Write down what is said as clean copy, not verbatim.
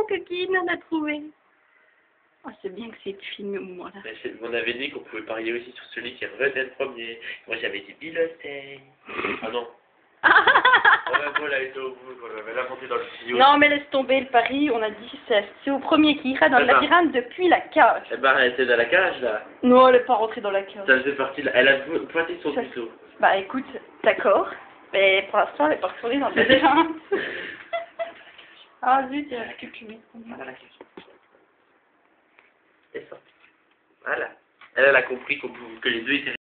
coquine, on a trouvé. Oh, c'est bien que c'est filmé au moment là. On avait dit qu'on pouvait parier aussi sur celui qui revenait le premier. Moi j'avais dit Biloteille. Ah non. Paul a été au bout, elle a monté dans le studio. Non, mais laisse tomber le pari, on a dit c'est au premier qui ira dans le labyrinthe depuis la cage. Eh ben, elle était dans la cage là. Non, elle n'est pas rentrée dans la cage. Ça faisait partie, elle a pointé son couteau. Bah écoute, d'accord, mais pour l'instant elle n'est pas retournée dans le labyrinthe. Ah zut, il y a la cucumée. Voilà la cage. Et ça. Voilà. Elle a compris que les deux étaient